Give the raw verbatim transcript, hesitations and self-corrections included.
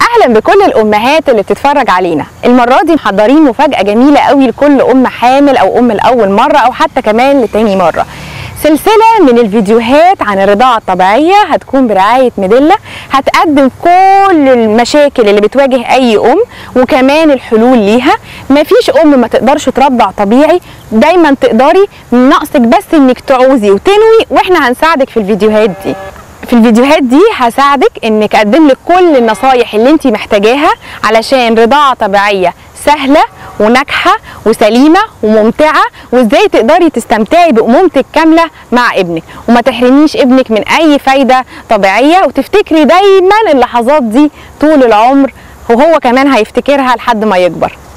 اهلا بكل الامهات اللي بتتفرج علينا. المره دي محضرين مفاجاه جميله قوي لكل ام حامل او ام لاول مره او حتى كمان لتاني مره. سلسله من الفيديوهات عن الرضاعه الطبيعيه هتكون برعايه ميديلا، هتقدم كل المشاكل اللي بتواجه اي ام وكمان الحلول ليها. مفيش ام ما تقدرش ترضع طبيعي، دايما تقدري، ناقصك بس انك تعوزي وتنوي، واحنا هنساعدك في الفيديوهات دي. في الفيديوهات دي هساعدك انك اقدم لك كل النصايح اللي انت محتاجاها علشان رضاعه طبيعيه سهله وناجحه وسليمه وممتعه، وازاي تقدري تستمتعي بامومتك كامله مع ابنك وما تحرميش ابنك من اي فايده طبيعيه، وتفتكري دايما اللحظات دي طول العمر وهو كمان هيفتكرها لحد ما يكبر.